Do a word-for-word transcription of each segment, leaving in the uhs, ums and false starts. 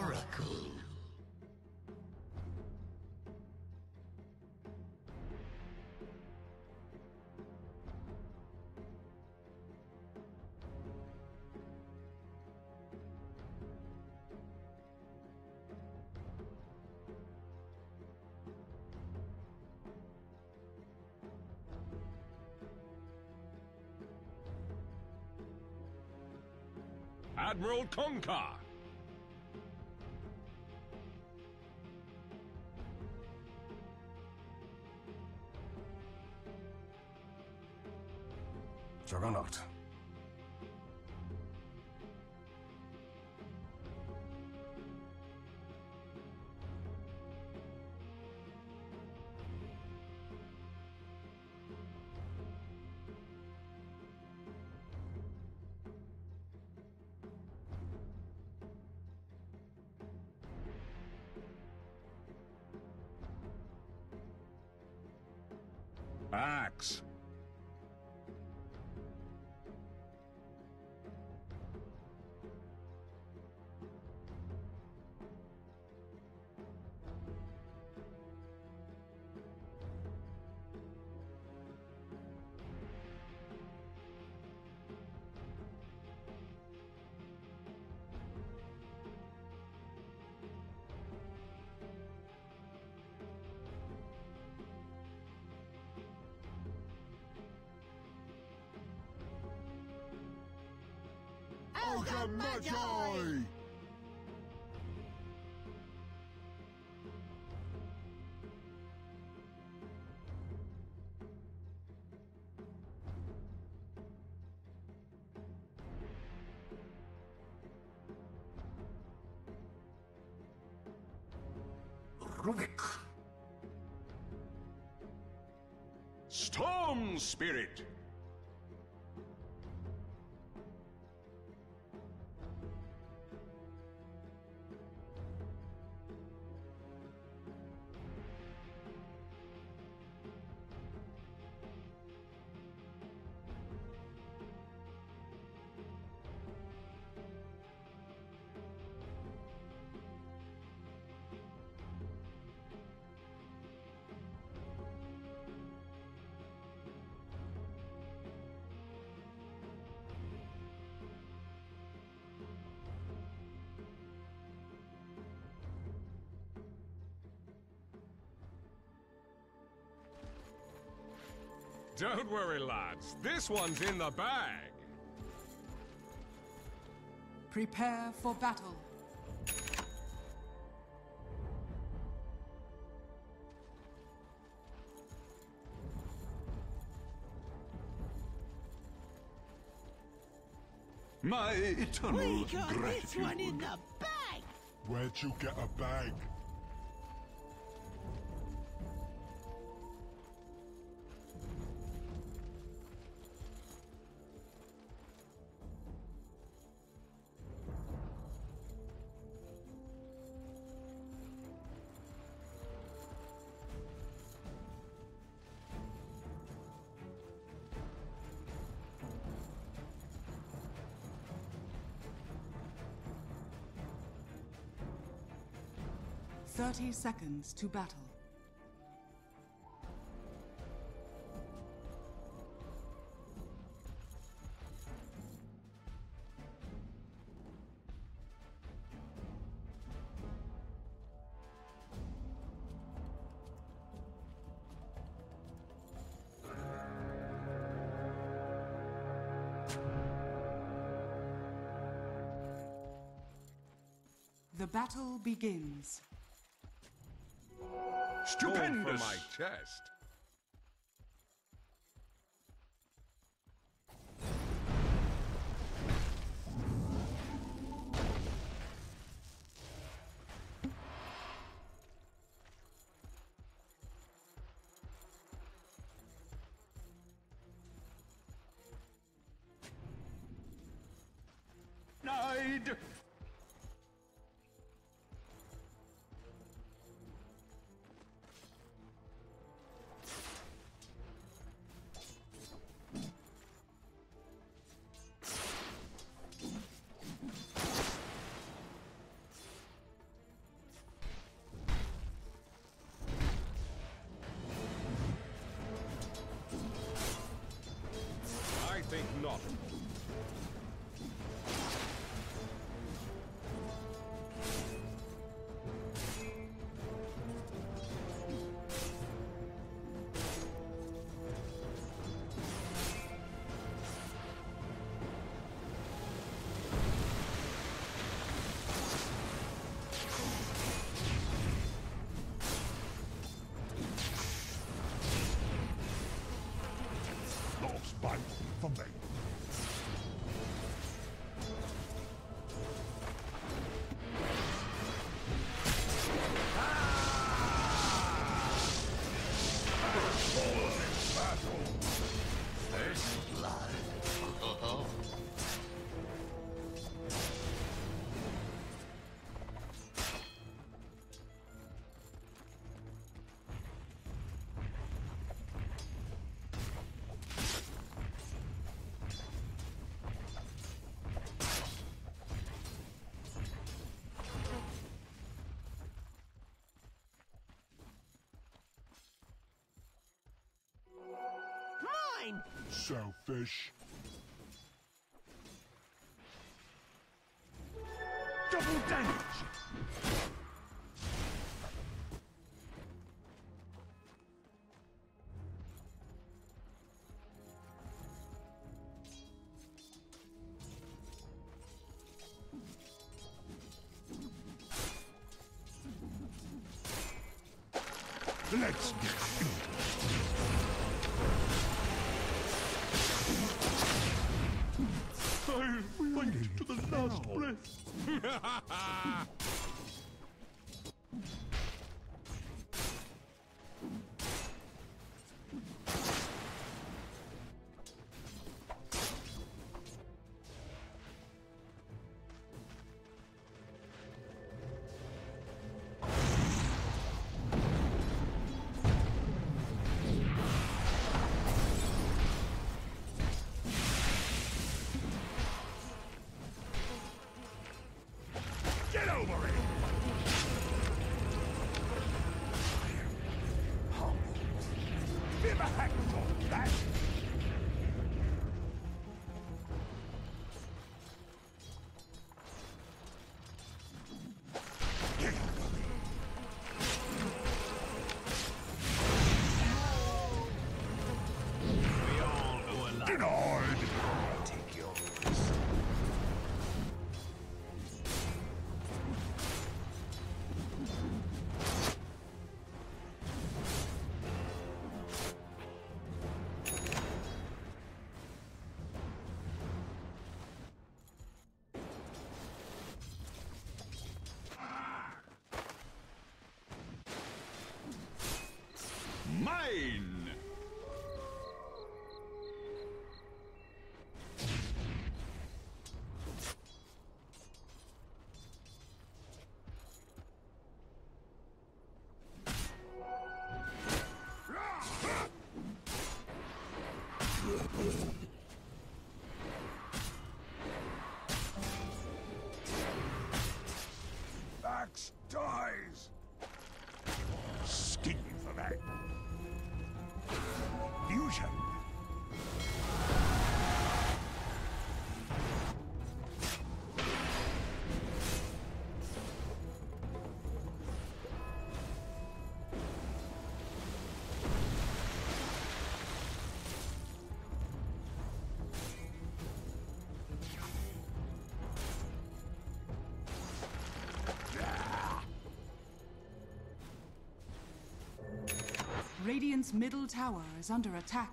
Oracle. Admiral Concar. Juggernaut. Axe. Ogre Magi! Rubik. Storm Spirit. Don't worry, lads. This one's in the bag. Prepare for battle. My eternal We got gratitude. this one in the bag! Where'd you get a bag? Thirty seconds to battle. The battle begins. Stupendous! For my chest. Denied! for me. Mine! Selfish. Double damage! Let's get into it. I'll fight to the last breath. Get over it! Give a heck of that! Get over me! We all know a lot. Denied! Take yours. Mine! Max dies! Skin you for that. Fusion! Radiant's middle tower is under attack.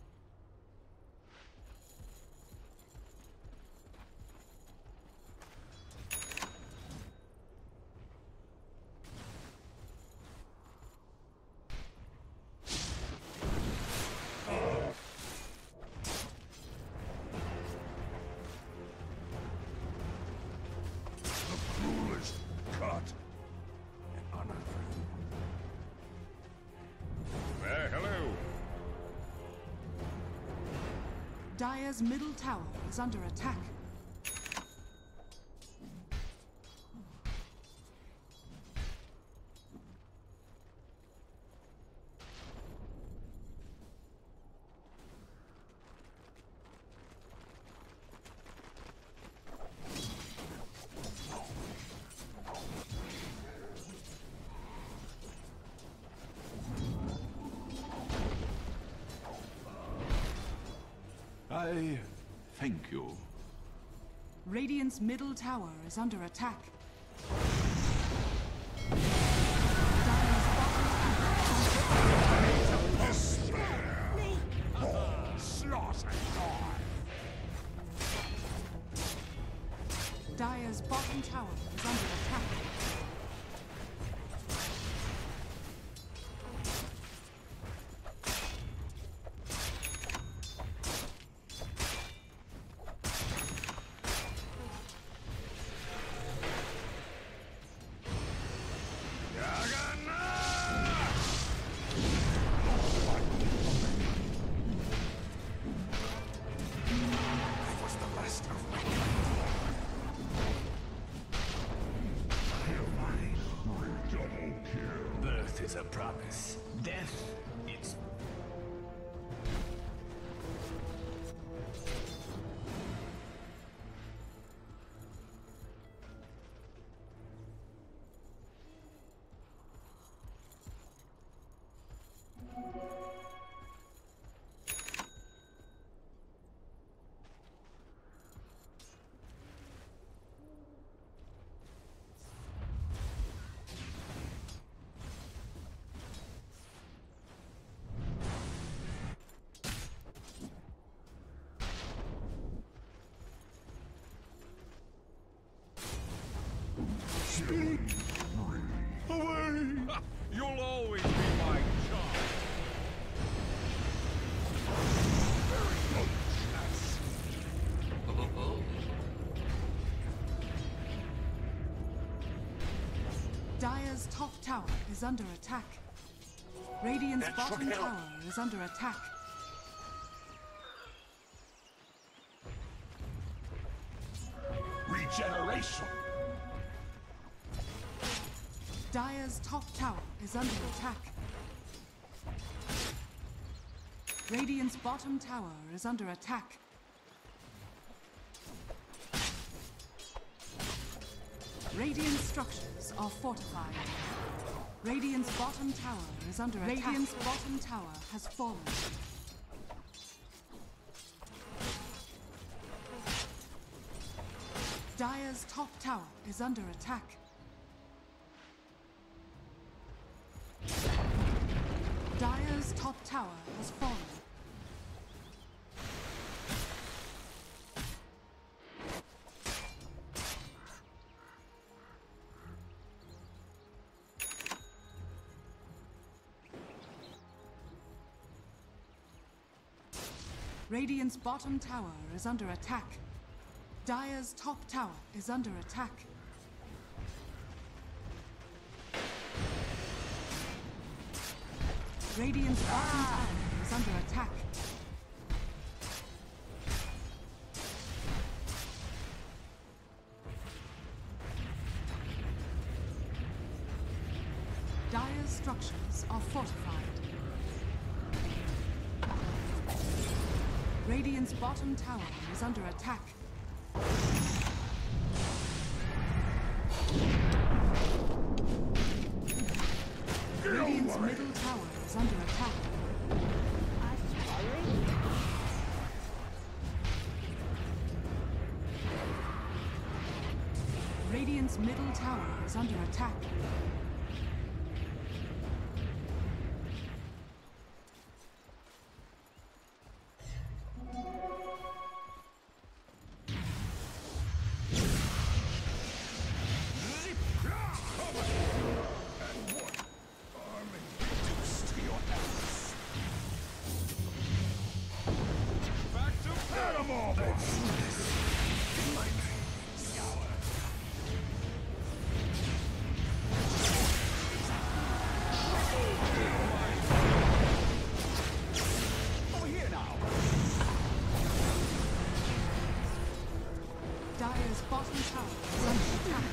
The cruelest cut and unearthed. Well, hello. Dire's middle tower is under attack. I thank you. Radiant's middle tower is under attack. Despair! Slaughter die! Dire's bottom tower is under attack. Is a promise. Death, it's... Away! You'll always be my child. Very good chess. Dire's top tower is under attack. Radiant's That bottom should help. tower is under attack. Regeneration! Dire's top tower is under attack. Radiant's bottom tower is under attack. Radiant structures are fortified. Radiant's bottom tower is under attack. Radiant's bottom tower has fallen. Dire's top tower is under attack. Dire's top tower has fallen. Radiant's bottom tower is under attack. Dire's top tower is under attack. Radiant's bottom tower is under attack. Dire's structures are fortified. Radiant's bottom tower is under attack. Radiant's middle tower is under attack. Radiant's middle tower is under attack. Dire's bottom tower is under attack.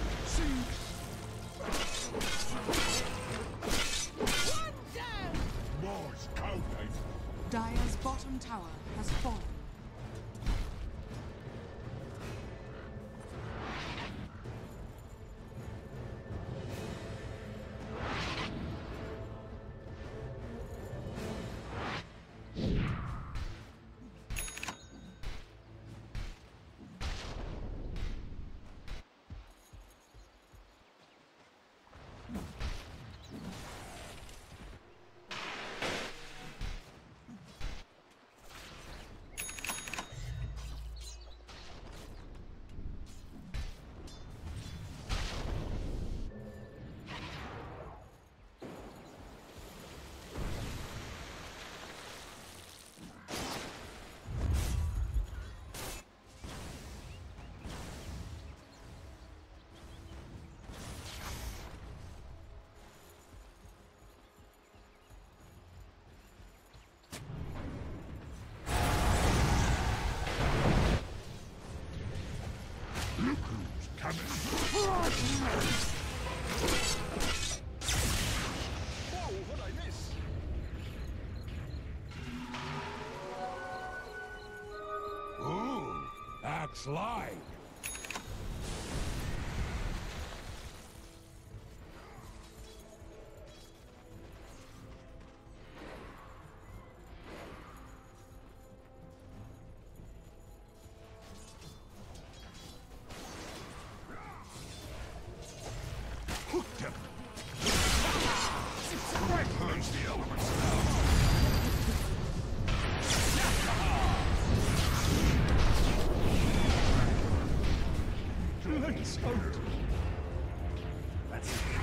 Mars Cowgate! Dire's bottom tower has fallen. what'd I miss? Ooh, that's like. Hooked him. Right burns the elements now. Let's go. That's it.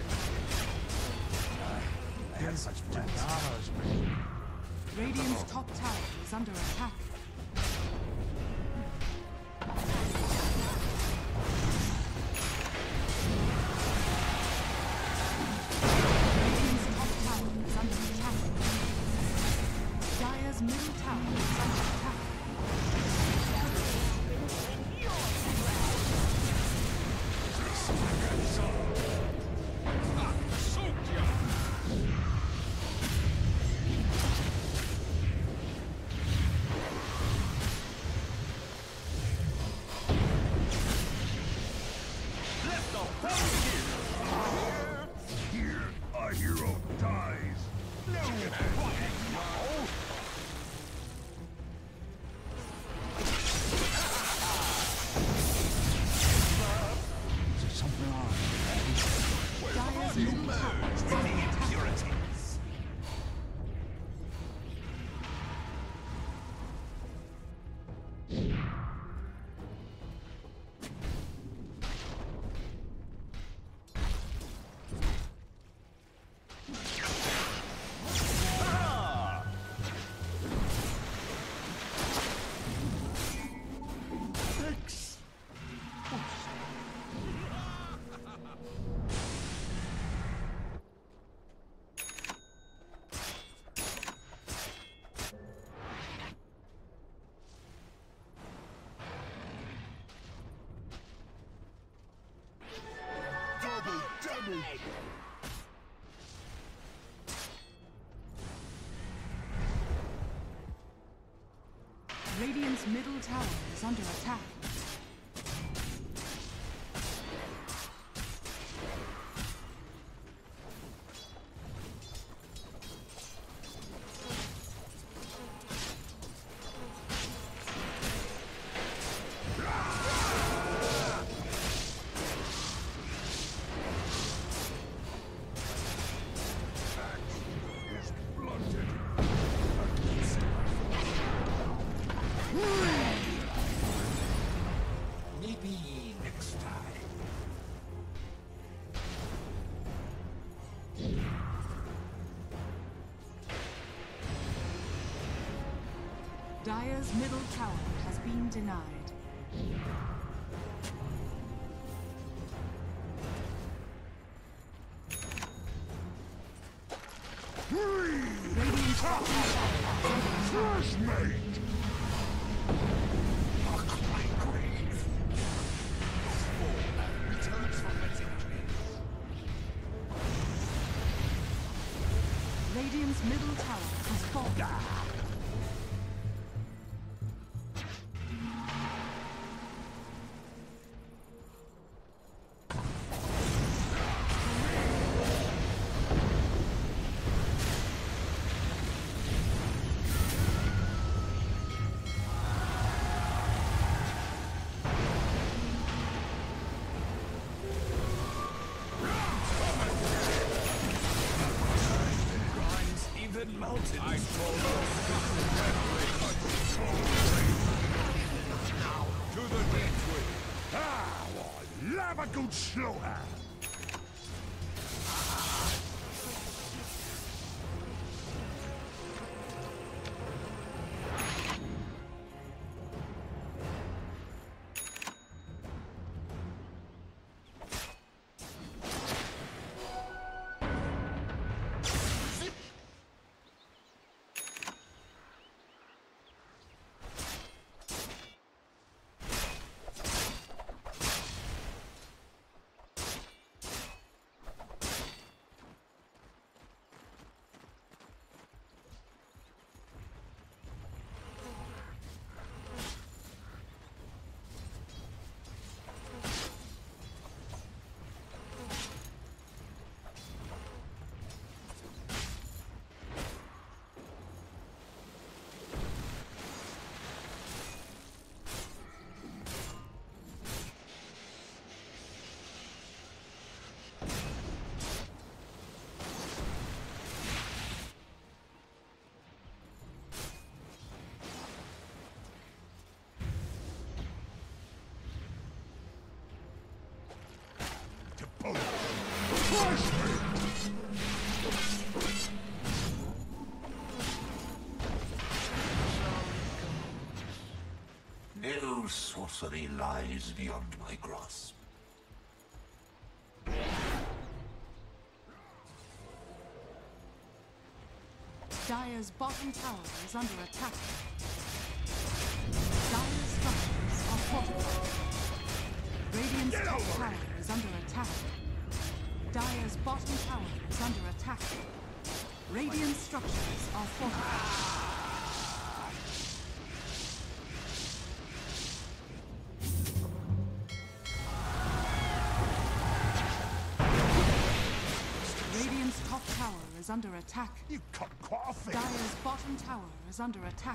I had such plans. Radiant's top tower is under attack. Radiant's top tower is under attack. Dire's middle tower is under attack. Here, a hero dies. No, quiet now. Is something on? Dire's middle tower is under attack. Impurities. Six. Double damage. Radiant's middle tower is under attack. Is blunted. Maybe next time. Dire's middle tower has been denied. Radiant's top tower is under attack. Fresh mate. Returns from its injuries. Radiant's middle tower has fallen. Grinds even mountains. I told you. To the deep way. Ah, well, lava good slower. Oh, crush me! No sorcery lies beyond my grasp. Dire's bottom tower is under attack. Dire's structures are fortified. Radiant's Get top over tower is under attack. Dire's bottom tower is under attack. Radiant structures are fortified. Radiant's top tower is under attack. You cut quite a thing. Dire's bottom tower is under attack.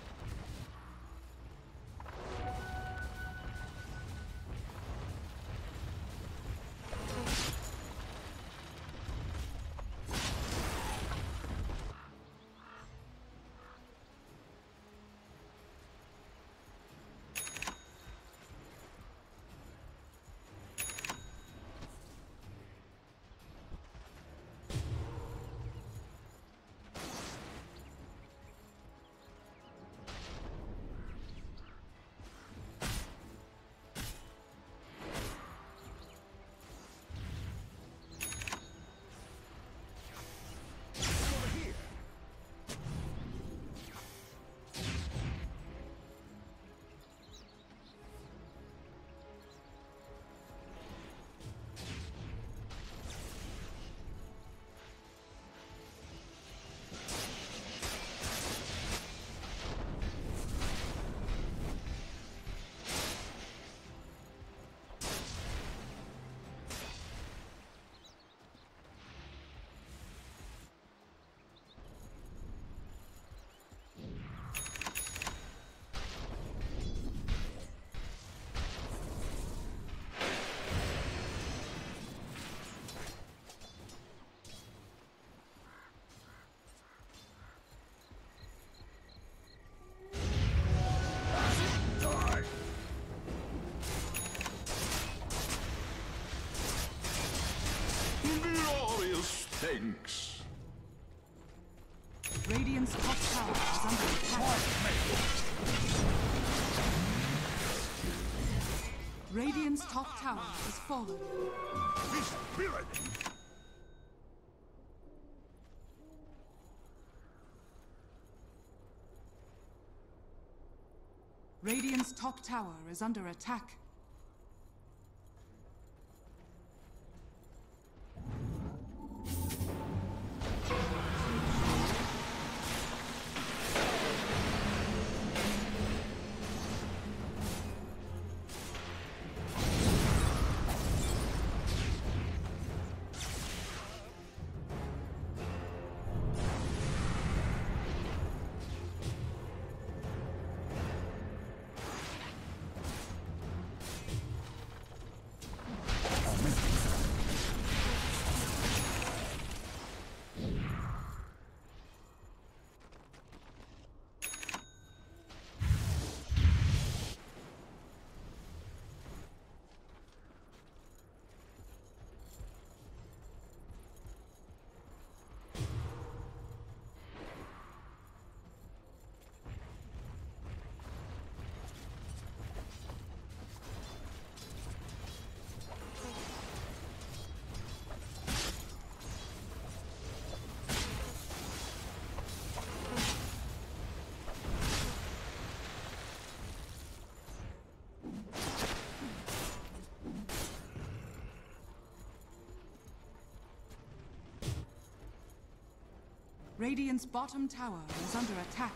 Glorious thanks. Radiant's top tower is under attack. Radiant's top tower is fallen. This villain! Radiant's top tower is under attack. Radiant's bottom tower is under attack.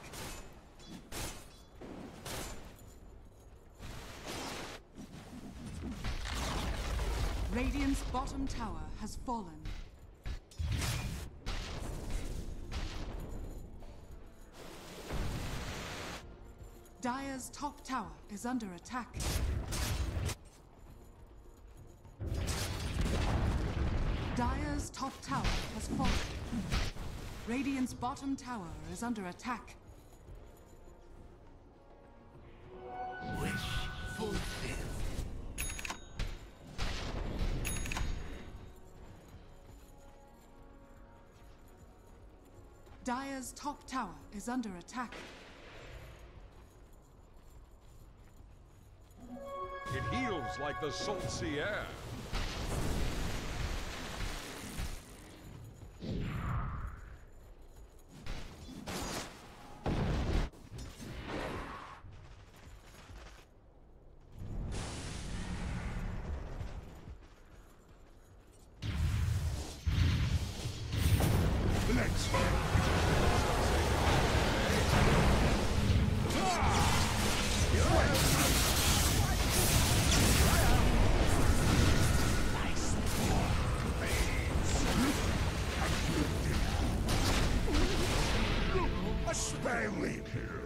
Radiant's bottom tower has fallen. Dire's top tower is under attack. Dire's top tower has fallen. Radiant's bottom tower is under attack. Wish fulfilled. Dire's top tower is under attack. It heals like the salt sea air. Let's a Stanley kill.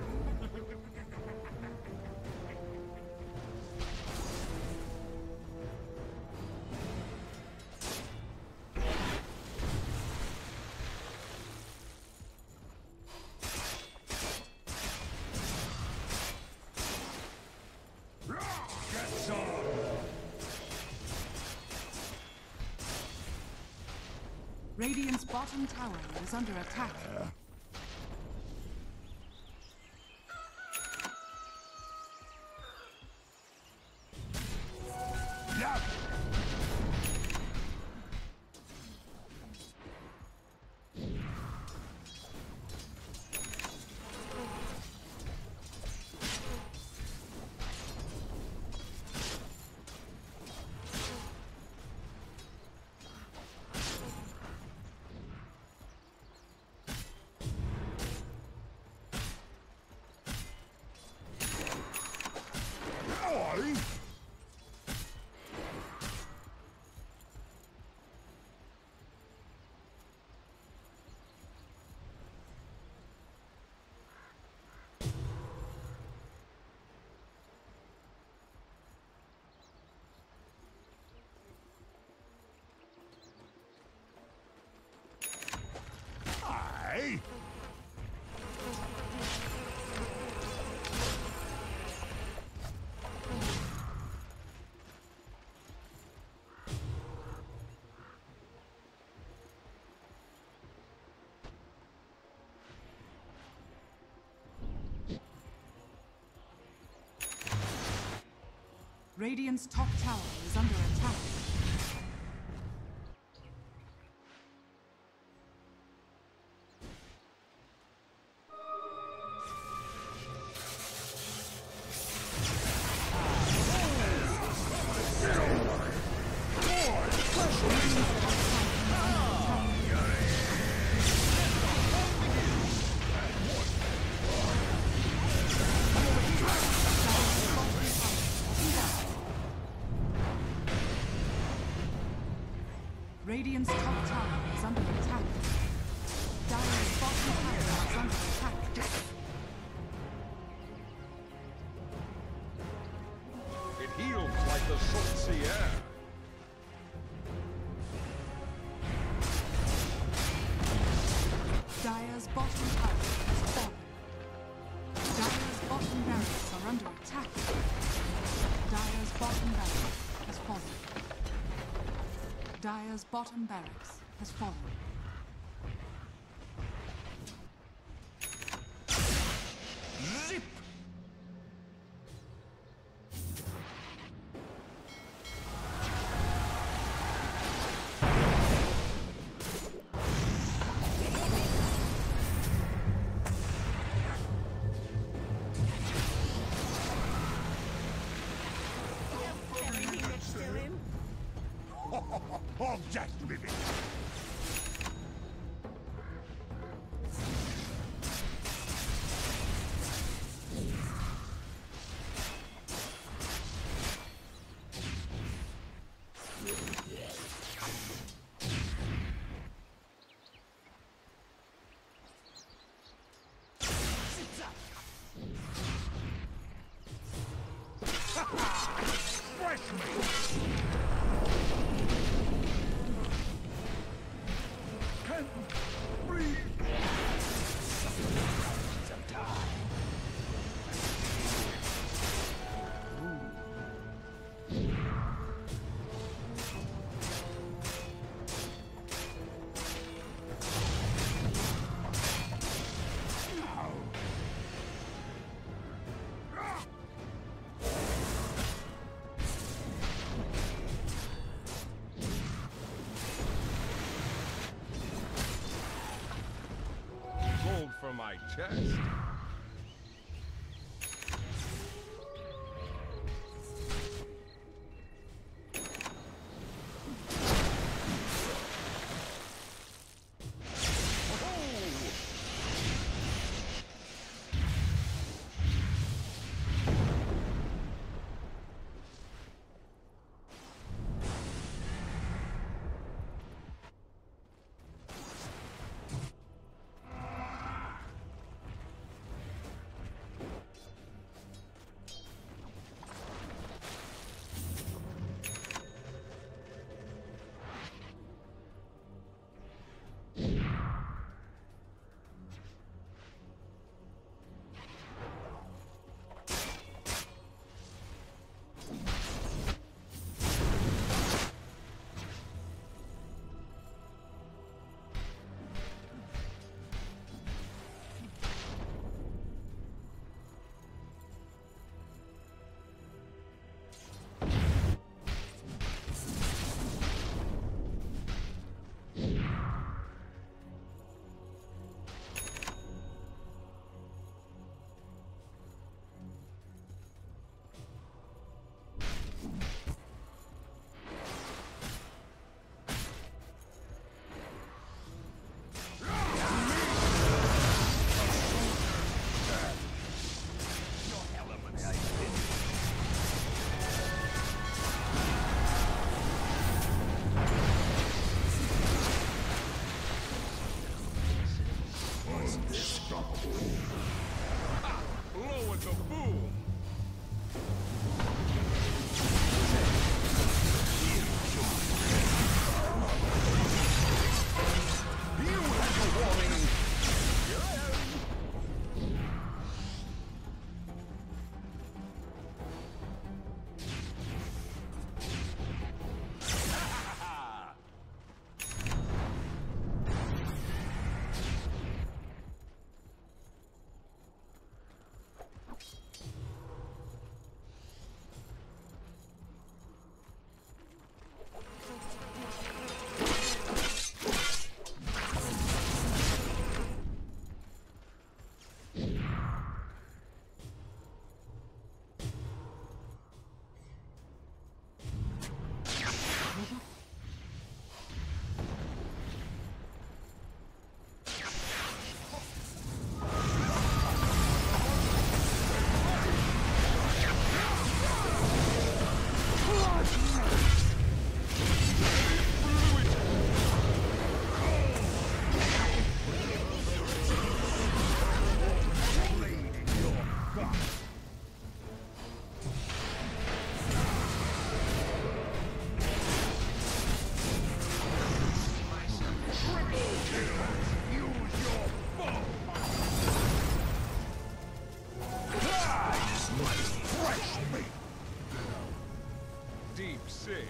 Get some. Radiant's bottom tower is under attack. Yeah. Oi. Aye. Radiant's top tower is under attack. Radiant's top tower is under attack. Dire's bottom tower is under attack. It heals like the salt sea air. Dire's bottom tower has fallen. Dire's bottom barracks are under attack. Dire's bottom barracks has fallen. Dire's bottom barracks has fallen. Zip! Anything that's still in? Oh, just living. Fresh meat. my chest. Blow at the boom! You have your warning! Deep six.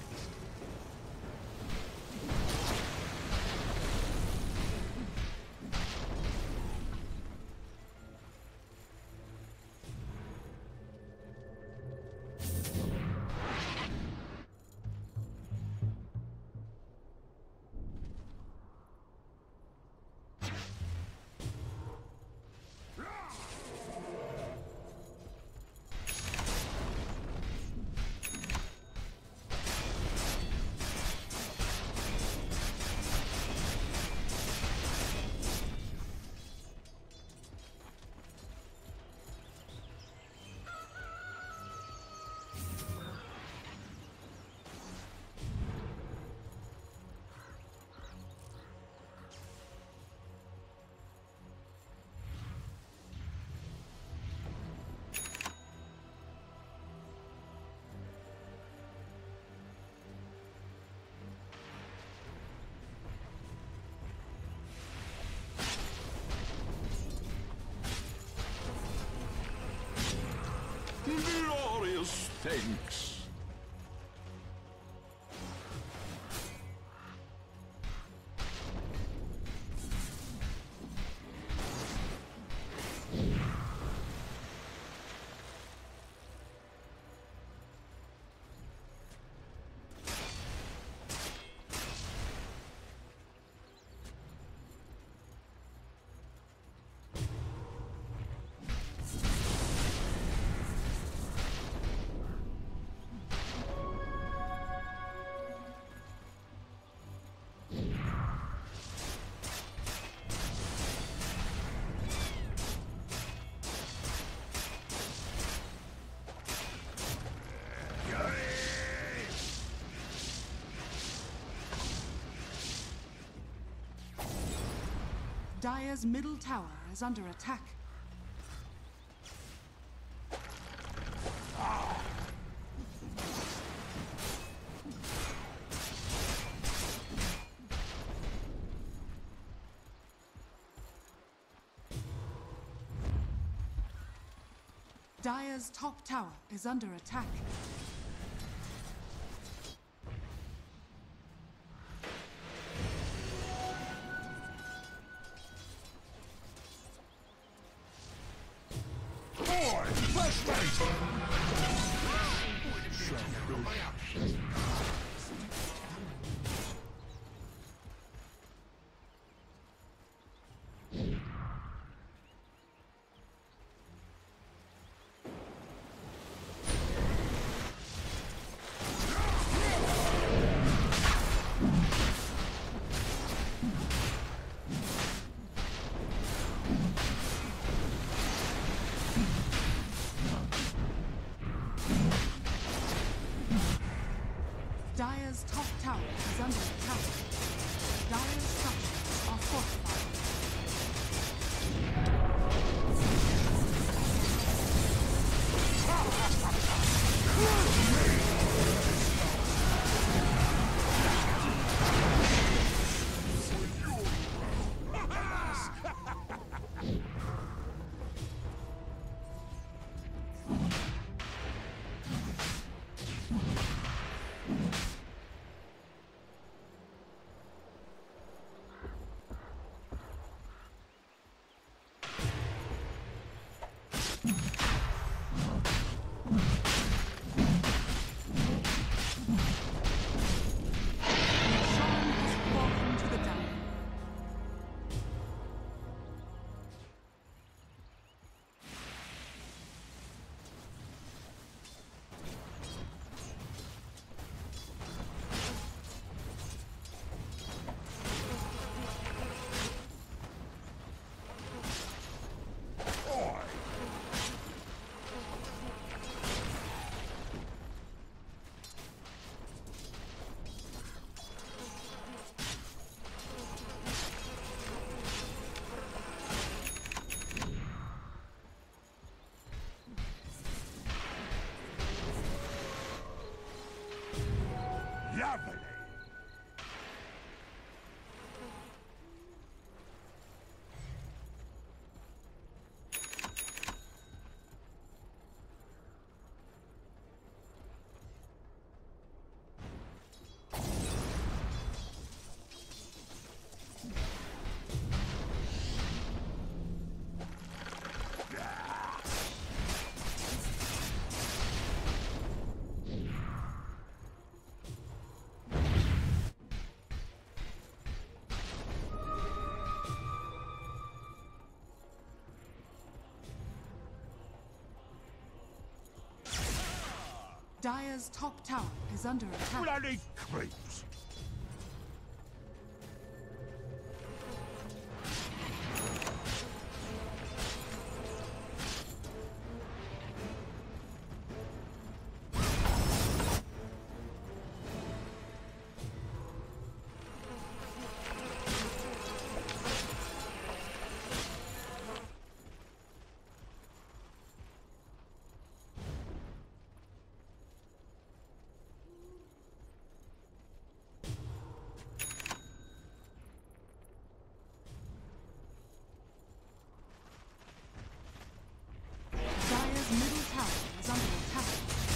Glorious thanks. Dire's middle tower is under attack. Dire's top tower is under attack. Dire's top tower is under attack. Dire's structures are fortified. Lovely. Dire's top tower is under attack. Bloody creeps. Dire's middle tower is under attack.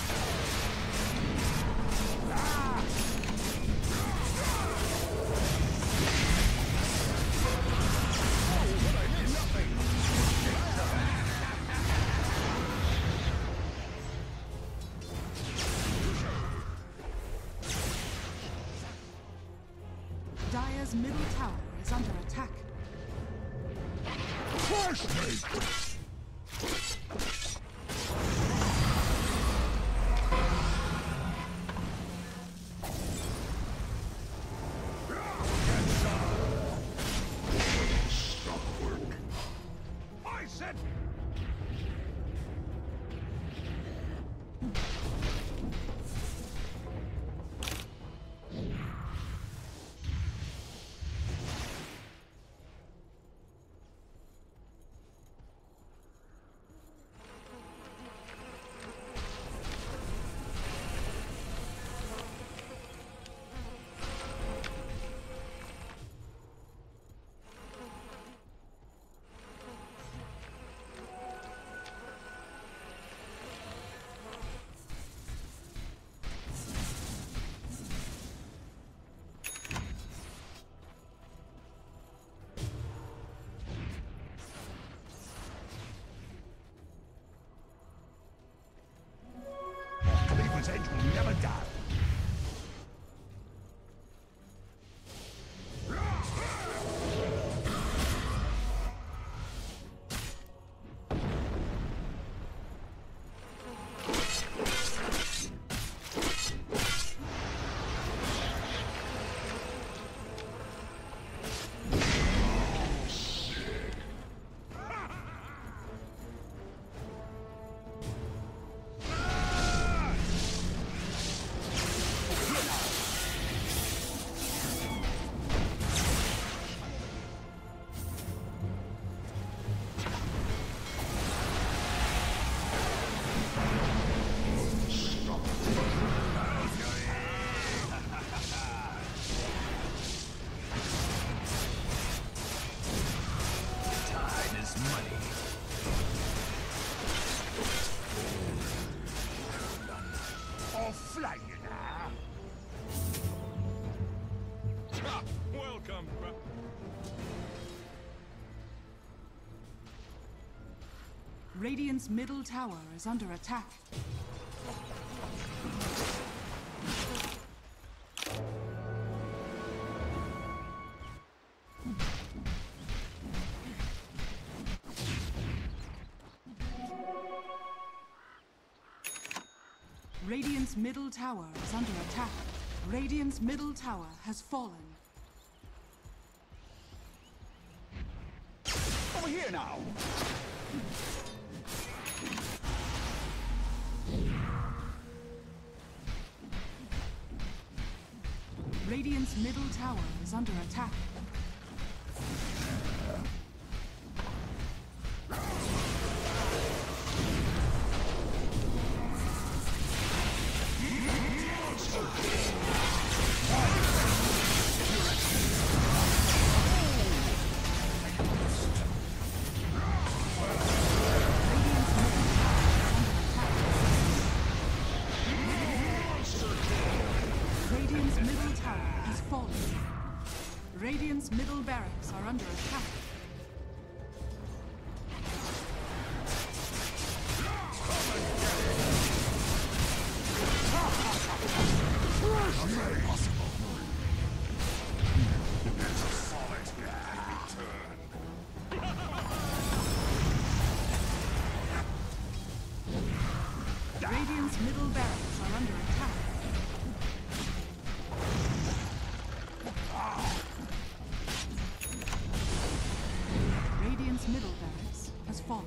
Dire's middle tower is under attack. Crush me! I said Radiant's middle tower is under attack. Radiant's middle tower is under attack. Radiant's middle tower has fallen. Over here now! Radiant's middle tower is under attack. Radiant's middle barracks are under attack. Radiant's middle barracks are under attack. Radiant's middle barracks has fallen.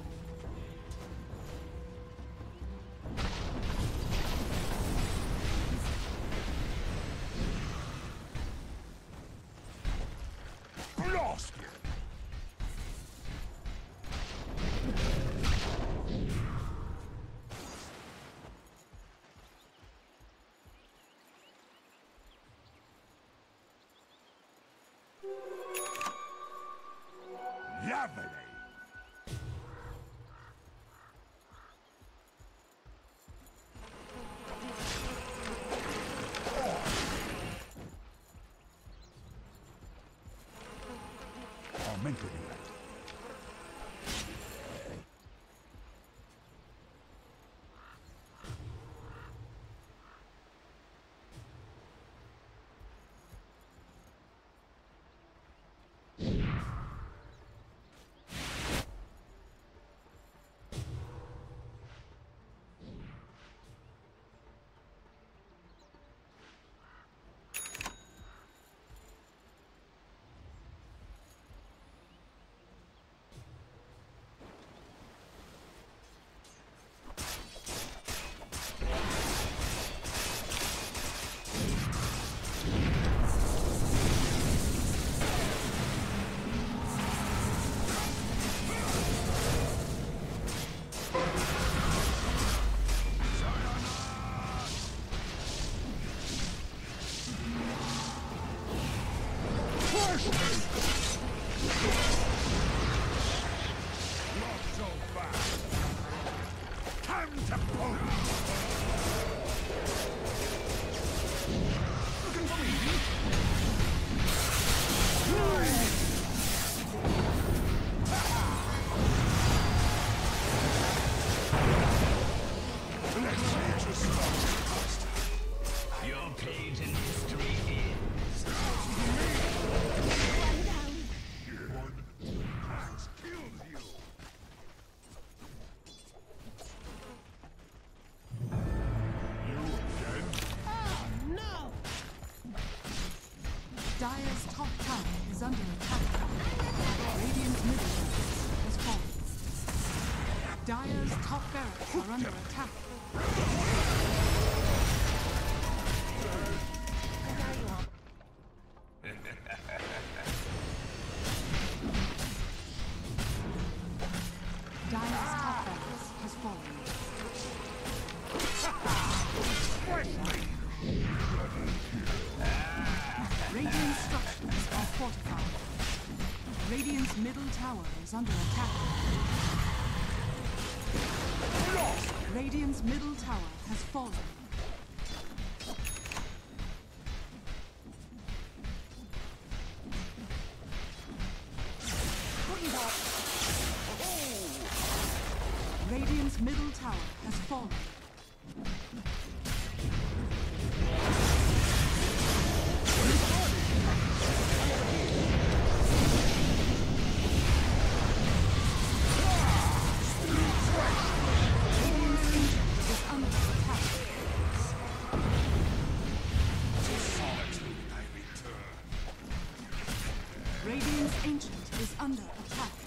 Blast it! Lovely! Oh, meant to do that. Dire's top tower is under attack. Radiant's middle barracks has fallen. Dire's top barracks are under attack. Dire's top barracks has fallen. Radiant structures are fortified. Radiant's middle tower is under attack. Radiant's middle tower has fallen. tower has fallen. Radiant's Ancient is under attack.